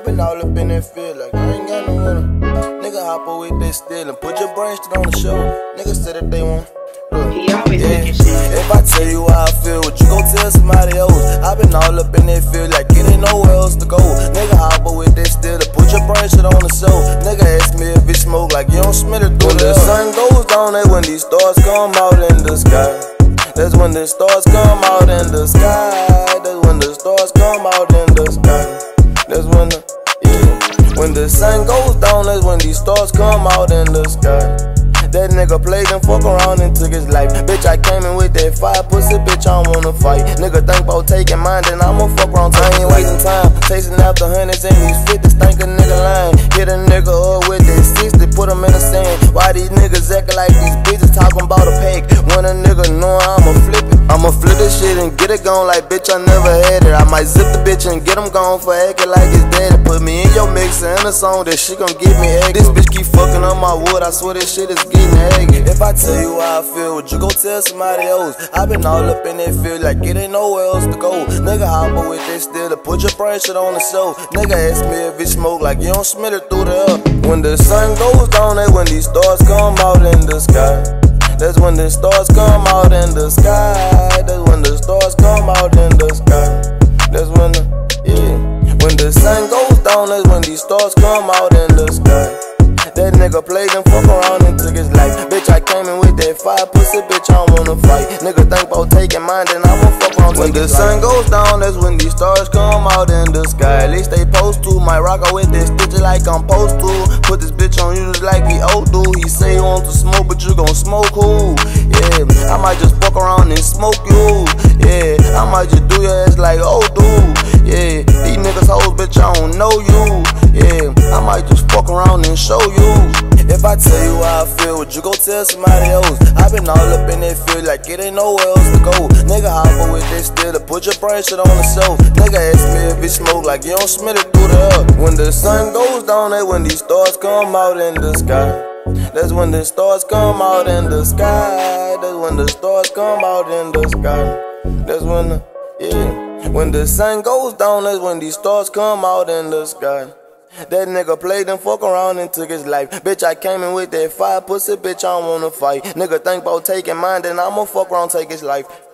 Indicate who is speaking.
Speaker 1: been all up in that field like I ain't got no winner. Nigga hop up with that still and put your brain shit on the show. Niggas said that they want.
Speaker 2: He always making shit.
Speaker 1: If I tell you how I feel, would you go tell somebody else? I been all up in that field like it ain't nowhere else to go. Nigga hop up with that still and put your brain shit on the show. Nigga ask me if it smoke like you don't smell it through the sun goes down, that's when these stars come out in the sky. That's when the stars come out in the sky. That's when the stars come out in the sky. That's when the, when the sun goes down, that's when these stars come out in the sky. That nigga played and fuck around and took his life. Bitch, I came in with that fire pussy, bitch, I don't wanna fight. Nigga think about taking mine, then I'ma fuck around. I ain't wasting time, chasing after hundreds and these 50s, think a nigga lying. Hit a nigga up with that 60, put him in the sand. Why these niggas acting like these bitches talking about a pack? When a nigga know I'ma flip it, I'ma flip this shit and get it gone like bitch, I never had it. I might zip the bitch and get him gone for acting like his daddy. Put me in your mixer in a song, that shit gon' get me egg. This bitch keep fucking up my wood, I swear this shit is getting eggy. If I tell you how I feel, would you go tell somebody else? I been all up in that field like it ain't nowhere else to go. Nigga hop up with that still to put your brain shit on the show. Nigga ask me if it smoke like you don't smell it through the air. When the sun goes down, that's when these stars come out in the sky. That's when the stars come out in the sky. That's when the stars come out in the sky. That's when the, when the sun goes down, that's when these stars come out in the sky. That nigga played and fuck around and took his life. Bitch, I came in with that fire pussy, bitch, I don't wanna fight. Nigga think about taking mine, then I'ma fuck around. When the sun goes down, that's when these stars come out in the sky. At least they supposed to. Might rock out with this stitch like I'm supposed to. Put this bitch on you just like he old do. He say he want to smoke, but you gon' smoke who? Yeah, I might just fuck around and smoke you. Yeah, I might just do your ass like old dude. Yeah, these niggas hoes, bitch, I don't know you. Yeah, I might just fuck around and show you. If I tell you how I feel, would you go tell somebody else? I been all up in that field like it ain't nowhere else to go. Nigga hop up with that still to put your brain shit on the show. Nigga ask me if it smoke like you don't smell it through the air. When the sun goes down, that's when these stars come out in the sky. That's when the stars come out in the sky. That's when the stars come out in the sky. That's when the, when the sun goes down, that's when these stars come out in the sky. That nigga played and fuck around and took his life. Bitch, I came in with that fire pussy, bitch, I don't wanna fight. Nigga think about taking mine, then I'ma fuck around, take his life.